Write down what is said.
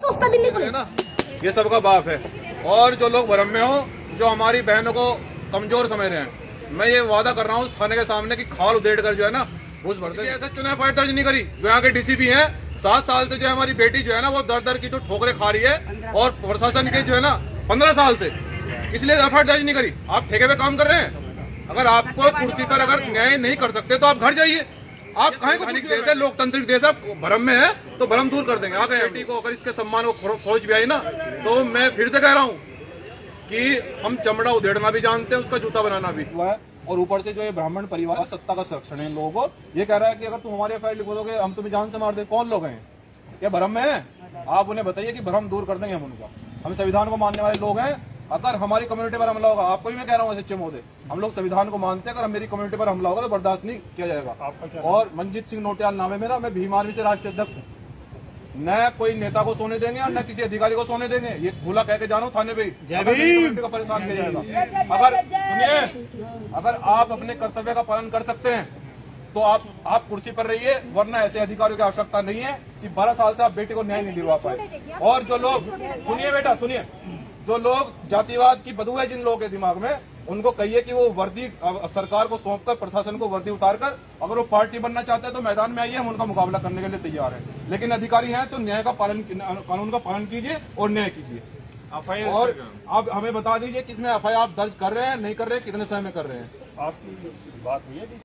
सोचता भी नहीं पुलिस ना, ये सबका बाप है। और जो लोग भ्रम में हो, जो हमारी बहनों को कमजोर समझ रहे हैं, मैं ये वादा कर रहा हूँ थाने के सामने की खाल उधेड़ कर जो है ना घूस भरते। ऐसा चुनाव फाइट दर्ज नहीं करी जो यहाँ के डीसीपी हैं। 7 साल से जो है हमारी बेटी जो है ना वो दर दर की जो ठोकरें खा रही है, और प्रशासन के जो है ना 15 साल से इसलिए एफआईआर दर्ज नहीं करी। आप ठेके पे काम कर रहे हैं। अगर आपको कुर्सी पर अगर न्याय नहीं कर सकते तो आप घर जाइए। आप कहीं को देश है, लोकतांत्रिक देश है, भ्रम में है तो भ्रम दूर कर देंगे। आ गए बेटी को अगर इसके सम्मान को खोज भी आई ना, तो मैं फिर से कह रहा हूँ कि हम चमड़ा उधेड़ना भी जानते हैं, उसका जूता बनाना भी। और ऊपर से जो ये ब्राह्मण परिवार सत्ता का संरक्षण है इन लोगों को, ये कह रहा है कि अगर तुम हमारी एफआईआर लिखो दोगे हम तुम्हें जान से मार दें। कौन लोग हैं ये भ्रम में है? आप उन्हें बताइए कि भ्रम दूर कर देंगे हम उनका। हम संविधान को मानने वाले लोग हैं। अगर हमारी कम्युनिटी पर हमला होगा, आपको भी मैं कह रहा हूँ एसएचओ महोदय, हम लोग संविधान को मानते हैं। अगर मेरी कम्युनिटी पर हमला होगा तो बर्दाश्त नहीं किया जाएगा। और मंजीत सिंह नोटियाल नाम है मेरा, मैं भीम आर्मी से राष्ट्रीय अध्यक्ष हूँ। न कोई नेता को सोने देंगे और न किसी अधिकारी को सोने देंगे। ये भूला कह के जानो थाने पे को परेशान किया जाएगा। अगर सुनिए, अगर आप अपने कर्तव्य का पालन कर सकते हैं तो आप कुर्सी पर रहिए, वरना ऐसे अधिकारियों की आवश्यकता नहीं है कि 12 साल से आप बेटे को न्याय नहीं दिलवा पाए। और जो लोग, सुनिए बेटा सुनिए, जो लोग जातिवाद की बदबू है जिन लोगों के दिमाग में, उनको कहिए कि वो वर्दी सरकार को सौंपकर, प्रशासन को वर्दी उतारकर अगर वो पार्टी बनना चाहते हैं तो मैदान में आइए, हम उनका मुकाबला करने के लिए तैयार हैं। लेकिन अधिकारी हैं तो न्याय का पालन, कानून का पालन कीजिए और न्याय कीजिए। एफआईआर और आप हमें बता दीजिए किसमें एफआईआर आप दर्ज कर रहे हैं, नहीं कर रहे हैं, कितने समय में कर रहे हैं। आपकी बात हुई है